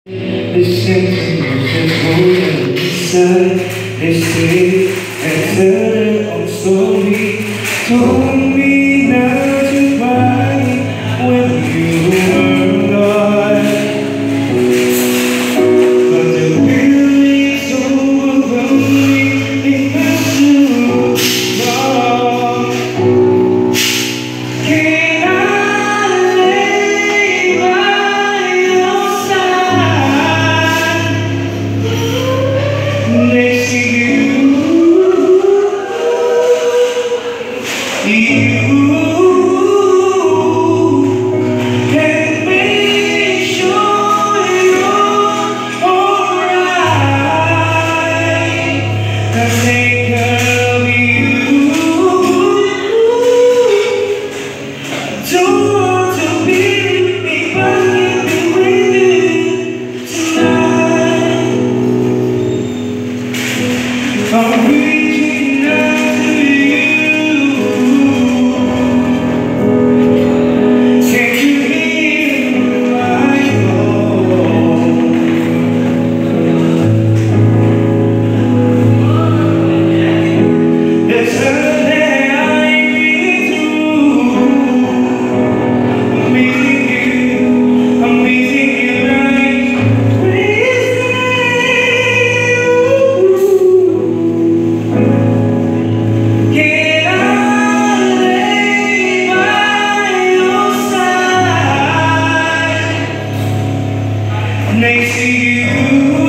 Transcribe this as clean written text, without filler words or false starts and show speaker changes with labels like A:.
A: The sentence is holding inside. They say and tell their own story. Told me not to cry when you were gone. But the feeling's overwhelming. It was too long. Can I lay by your side next to you? You can make sure you're alright. I take care of you. I don't want to be with me, but I'm with you tonight. I'm reaching out to you. Next to you.